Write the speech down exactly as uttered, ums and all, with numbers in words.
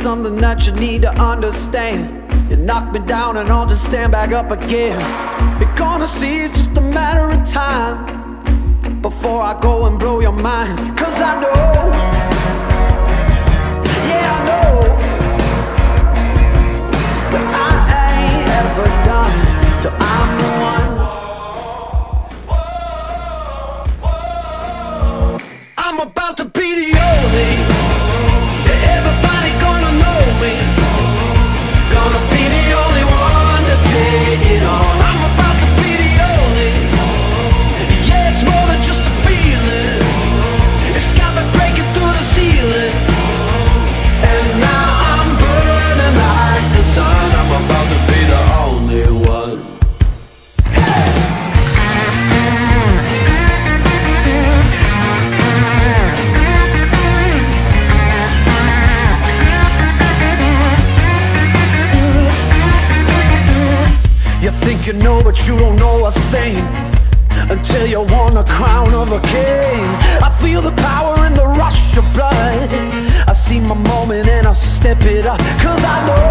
something that you need to understand. You knock me down and I'll just stand back up again. You're gonna see it's just a matter of time before I go and blow your mind. Cause I know, yeah I know, that I ain't ever done till I'm the one. I'm about to be the only, everybody gonna know me. Gonna be the only one to take it on. I'm about to be the only, yeah it's more than just a feeling. It's got me breaking through the ceiling. And now I'm burning like the sun. I'm about to be the only one. You think you know, but you don't know a thing until you won the crown of a king. I feel the power in the rush of blood. I see my moment and I step it up. Cause I know